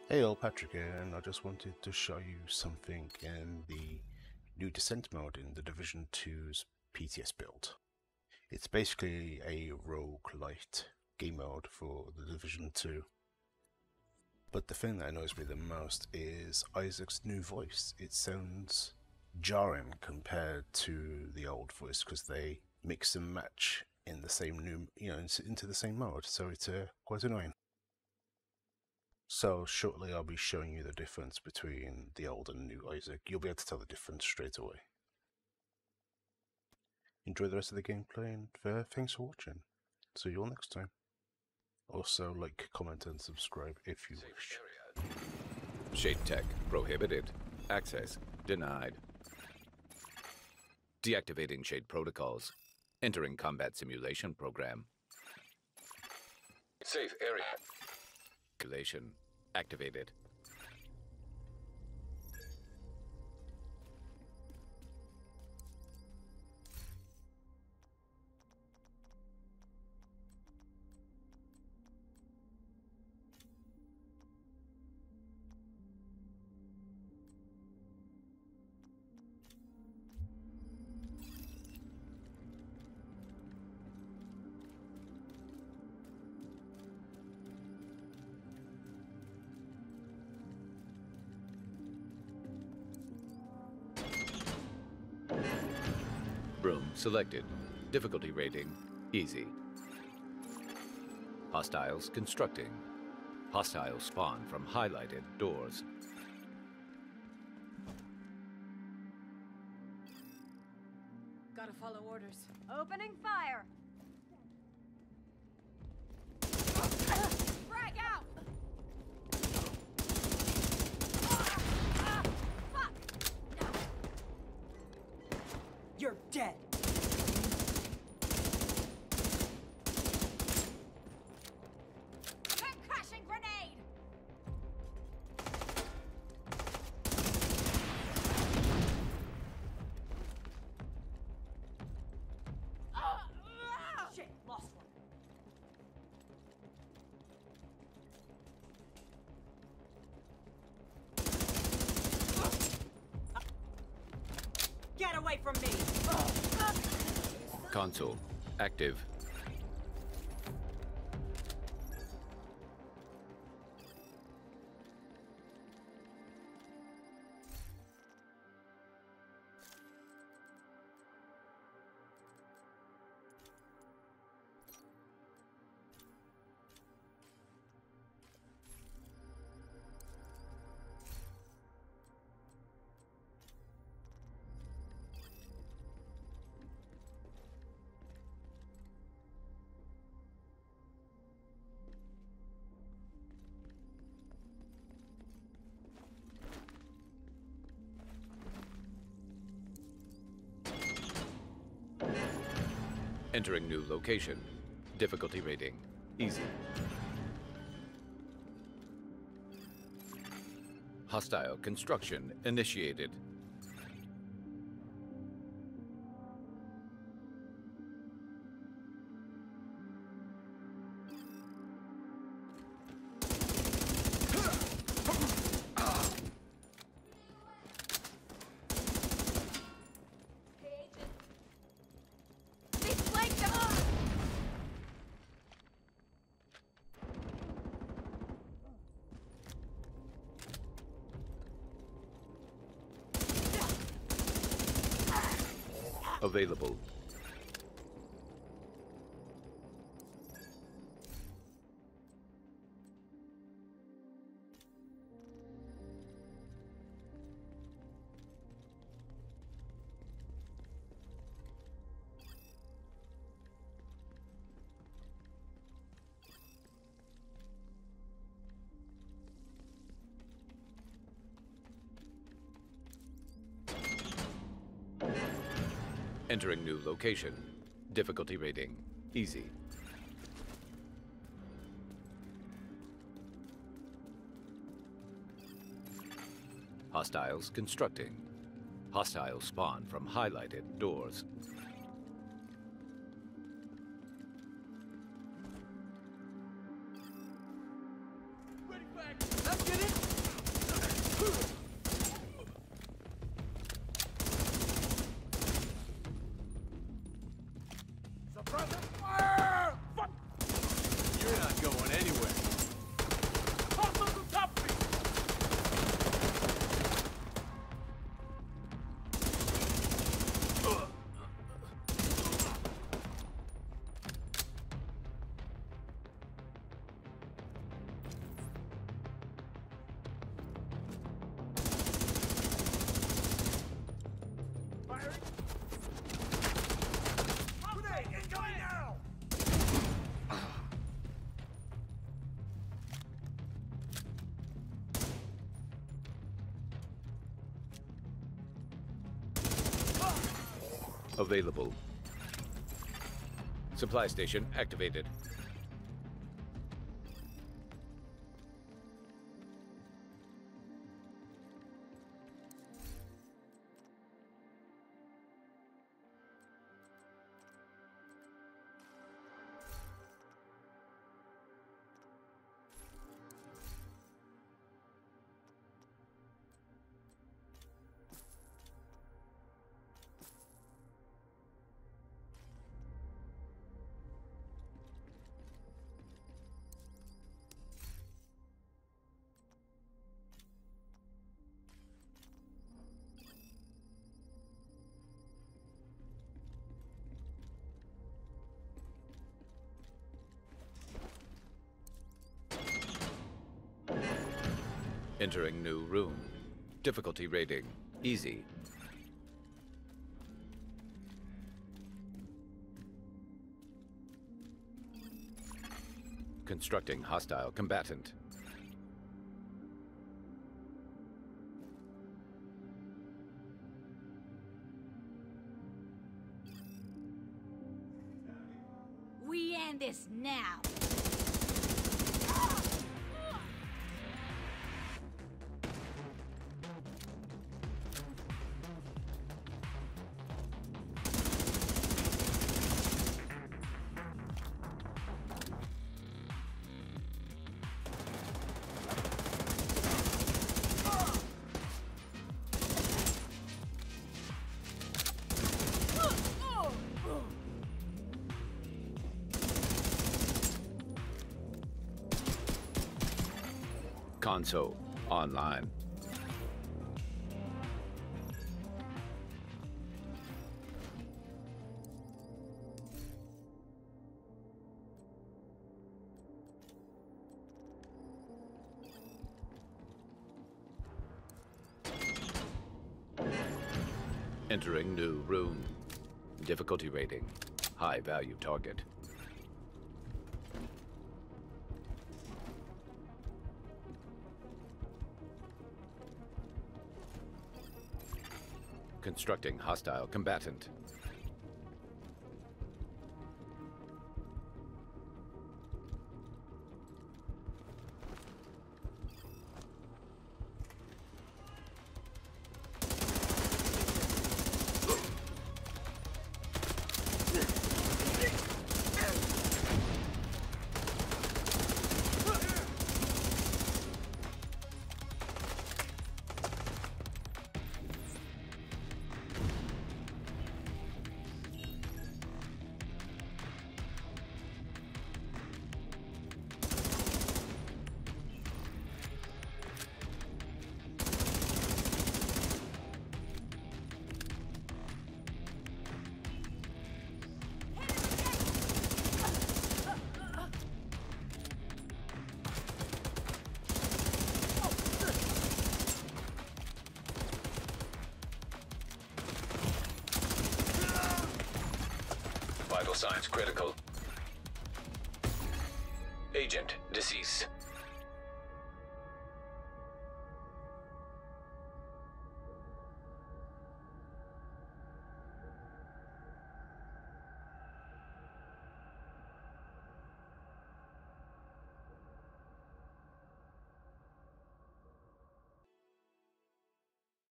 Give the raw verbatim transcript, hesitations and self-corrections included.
Hey all, Patrick here, and I just wanted to show you something in the new Descent mode in the Division two's P T S build. It's basically a roguelite game mode for the Division two. But the thing that annoys me the most is ISAC's new voice. It sounds jarring compared to the old voice because they mix and match in the same new, you know, into the same mode, so it's uh, quite annoying. So shortly I'll be showing you the difference between the old and new ISAC. You'll be able to tell the difference straight away. Enjoy the rest of the gameplay, and uh, thanks for watching. See you all next time. Also, like, comment and subscribe if you wish. Shade tech prohibited. Access denied. Deactivating shade protocols. Entering combat simulation program. Safe area. Calculation activated. Room selected. Difficulty rating, easy. Hostiles constructing. Hostiles spawn from highlighted doors. Gotta follow orders. Opening fire! Frag out! Ah, fuck! You're dead! Concussion grenade! Shit, lost one. Get away from me! Console active. Entering new location. Difficulty rating, easy. Hostile construction initiated. Available. Entering new location. Difficulty rating, easy. Hostiles constructing. Hostiles spawn from highlighted doors. Ready back. Let's get it. available. Supply station activated. Entering new room. Difficulty rating, easy. Constructing hostile combatant. We end this now. Console online. Entering new room. Difficulty rating, high value target. Constructing hostile combatant. Vital signs critical. Agent deceased.